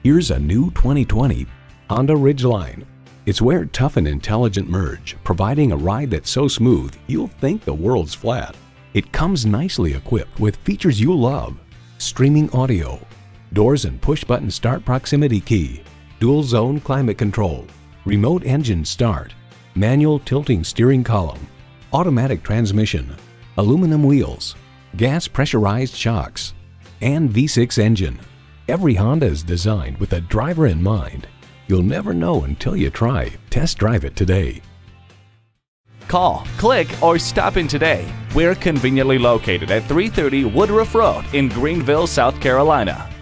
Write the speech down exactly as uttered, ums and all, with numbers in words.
Here's a new twenty twenty Honda Ridgeline. It's where tough and intelligent merge, providing a ride that's so smooth you'll think the world's flat. It comes nicely equipped with features you love: streaming audio, doors and push-button start proximity key, dual-zone climate control, remote engine start, manual tilting steering column, automatic transmission, aluminum wheels, gas pressurized shocks, and V six engine. Every Honda is designed with the driver in mind. You'll never know until you try. Test drive it today. Call, click, or stop in today. We're conveniently located at three thirty Woodruff Road in Greenville, South Carolina.